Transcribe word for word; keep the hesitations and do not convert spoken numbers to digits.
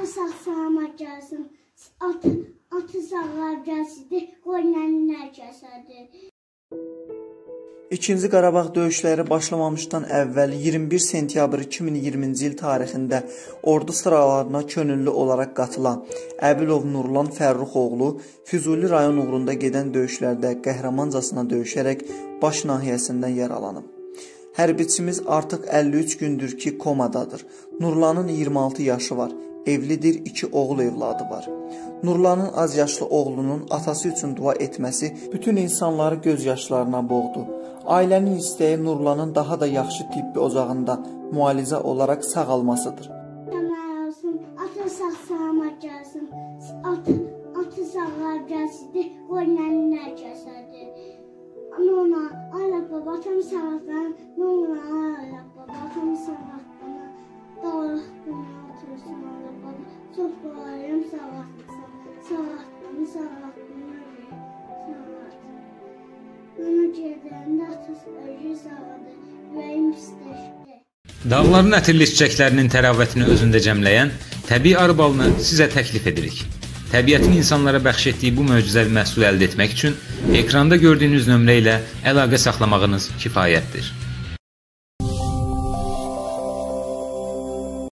sağ salamat gəlsin. Atı, atı sağlar gəlsin. Qoynanlar kəsədir. İkinci Qarabağ döyüşləri başlamamışdan əvvəl iyirmi bir sentyabr iki min iyirminci il tarixində ordu sıralarına könüllü olaraq qatılan Əbilov Nurlan Fərruxoğlu Füzuli rayon uğrunda gedən döyüşlərdə qəhrəmancasına döyüşərək baş nahiyəsindən yaralanıb. Hərbiçimiz artıq əlli üç gündür ki komadadır. Nurlanın iyirmi altı yaşı var. Evlidir, iki oğul evladı var. Nurlanın az yaşlı oğlunun atası üçün dua etməsi bütün insanları göz yaşlarına boğdu. Ailənin istəyi Nurlanın daha da yaxşı tibbi ocağında müalicə olaraq sağalmasıdır. Səmər olsun, atı sağ salamat gəlsin. Atı, atı sağlar gəlsin. Qoynanlar kəsədir. Nurla, Allah baba, atam sağlatdan. Nurla, Allah baba, atam sağlatdan. Dağlıq dünya otursun, Allah baba. Çox qolayım, sağlatsan. Sağlatdan, sağlatdan, sağlat. Ona gedəndə atası öcü sağladı. Ürəyim istəşdi. Dağların ətirli çiçəklərinin təravətini özündə cəmləyən təbii arı balını sizə təklif edirik. Təbiətin insanlara bəxş etdiyi bu möcüzəvi məhsulu əldə etmək üçün ekranda gördüyünüz nömrə ilə əlaqə saxlamağınız kifayətdir.